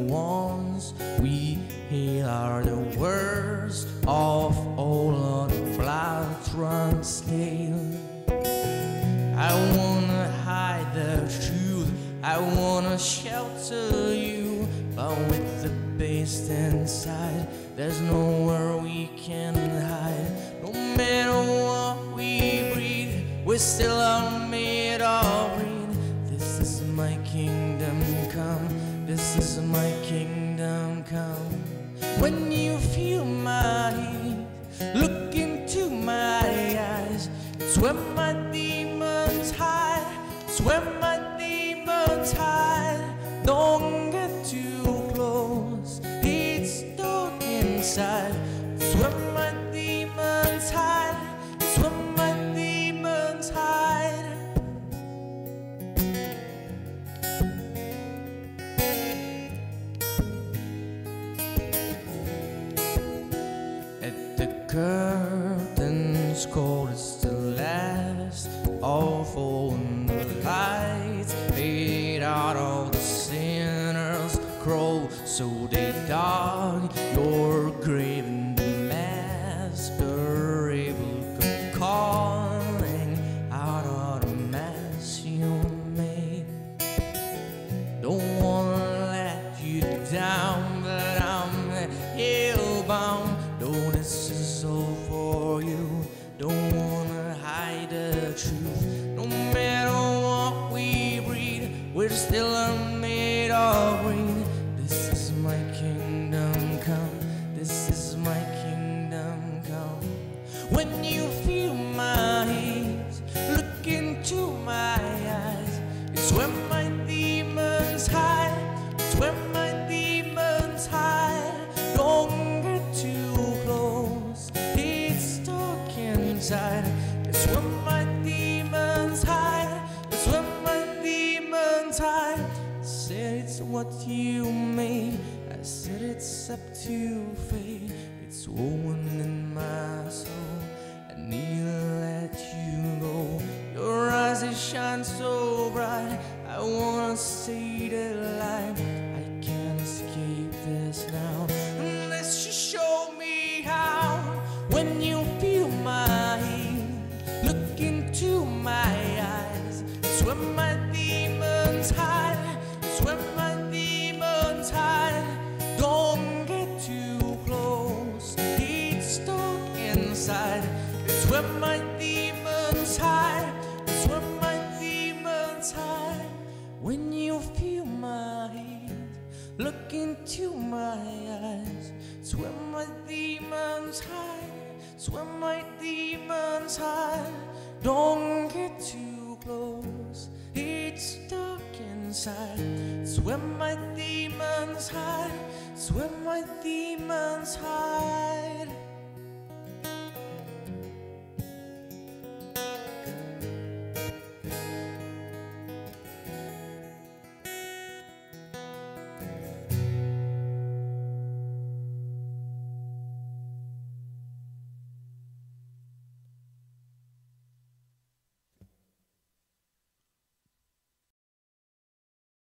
ones we hear are the worst of all of the flat-run scale. I wanna hide the truth, I wanna shelter you, but with the beast inside, there's nowhere we can hide. No matter what we breathe, we still are made of green. This is my kingdom come, this is my kingdom come. When you feel my heat, look into my eyes. It's where my demons hide, it's where my demons hide. Don't get too close, it's dark inside. It's where my demons hide, it's where my demons hide. At the curtains cold, it's the last of all the lights fade out of the sinners' crow, so they dug your grave in the masquerade, calling out of the mess you made. Don't wanna let you down, but I'm hellbound. No, this is all for you. Don't wanna hide the truth. No matter what we breed, we're still made of green. This is my kingdom come, this is my kingdom come. When you feel my heat, look into my eyes. It's where my demons hide, it's where my demons hide. Don't get too close, it's dark inside. It's where my demons hide, it's where my demons hide. I said it's what you made, I said it's up to fate. It's woven in my soul, I need to let you go. Your eyes, they shine so bright, I wanna stay the light. I can't escape this now, unless you show me how. When you feel my heat, look into my eyes. It's where my demons hide, it's where my demons hide. Don't get too close, it's dark inside. It's where my demons hide, it's where my demons hide. When you feel my heat, look into my eyes. It's where my demons hide, it's where my demons hide. Don't get too close, it's dark inside. It's where my demons hide, it's where my demons hide.